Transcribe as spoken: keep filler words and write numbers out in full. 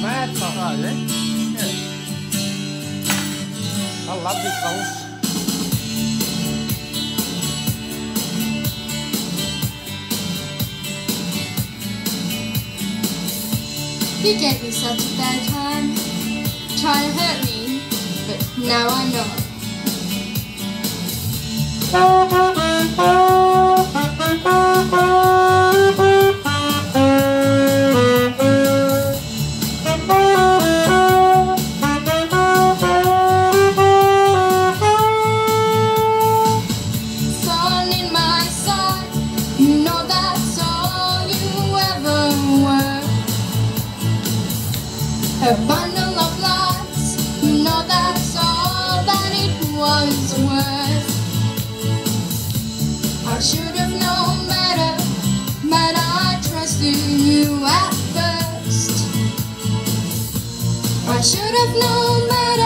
mad song. Oh, is it? Yeah. I love this song. You gave me such a bad time, trying to hurt me, but now I know. Sun in my side, you know that's all you ever were. A bundle of lies, you know that's all that it was worth. I should have known better, but I trusted you at first. I should have known better.